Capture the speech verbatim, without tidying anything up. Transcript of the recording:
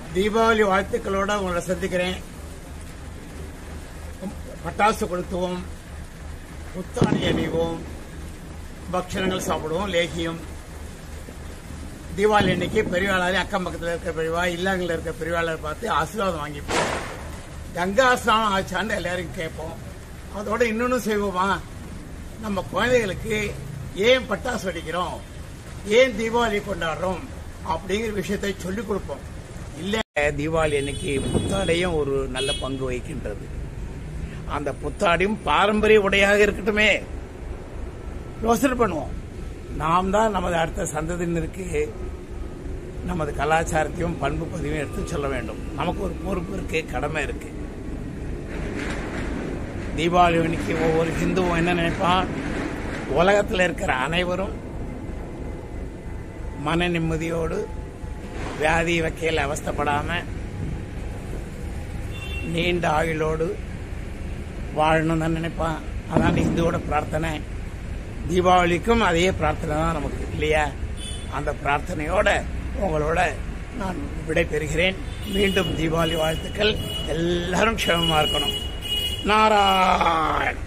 தீபாவளி வாழ்த்துக்களோட உங்களை சந்திக்கிறேன். பட்டாசு கொளுத்துவோம், புத்தாடை அணிவோம், பக்ஷணங்கள் சாப்பிடுவோம், லேகியம். தீபாவளி அன்னைக்கு பெரியவாளாரி அக்கம் பக்கத்தில் இருக்கிற பெரியவா, இல்லங்களில் இருக்கிற பெரியவாளர் பார்த்து ஆசீர்வாதம் வாங்கிப்போம். கங்கா ஸ்நானம் ஆச்சான்னு எல்லாரும் கேட்போம். அதோட இன்னொன்னு செய்வோமா, நம்ம குழந்தைகளுக்கு ஏன் பட்டாசு வெடிக்கிறோம், ஏன் தீபாவளி கொண்டாடுறோம் அப்படிங்கிற விஷயத்தை சொல்லிக் கொடுப்போம். இல்ல, தீபாவளி அன்னைக்கு புத்தாடையும் ஒரு நல்ல பங்கு வகிக்கின்றது. அந்த புத்தாடையும் பாரம்பரிய உடையாக இருக்கட்டுமே, யோசனை பண்ணுவோம். நாம் தான் நமது அடுத்த சந்ததியினருக்கு நமது கலாச்சாரத்தையும் பண்பு பதிவையும் எடுத்து சொல்ல வேண்டும். நமக்கு ஒரு பொறுப்பு இருக்கு, கடமை இருக்கு. தீபாவளி அன்னைக்கு ஒவ்வொரு ஹிந்துவும் என்ன நினைப்பான், உலகத்தில் இருக்கிற அனைவரும் மன நிம்மதியோடு வியாதி வகையில் அவஸ்தைப்படாம நீண்ட ஆயுளோடு வாழணும் தான் நினைப்பான். அதான் இந்துவோட பிரார்த்தனை. தீபாவளிக்கும் அதே பிரார்த்தனை தான் நமக்கு இல்லையா? அந்த பிரார்த்தனையோட உங்களோட நான் விடை பெறுகிறேன். மீண்டும் தீபாவளி வாழ்த்துக்கள். எல்லாரும் க்ஷேமமா இருக்கணும். நாராயண்.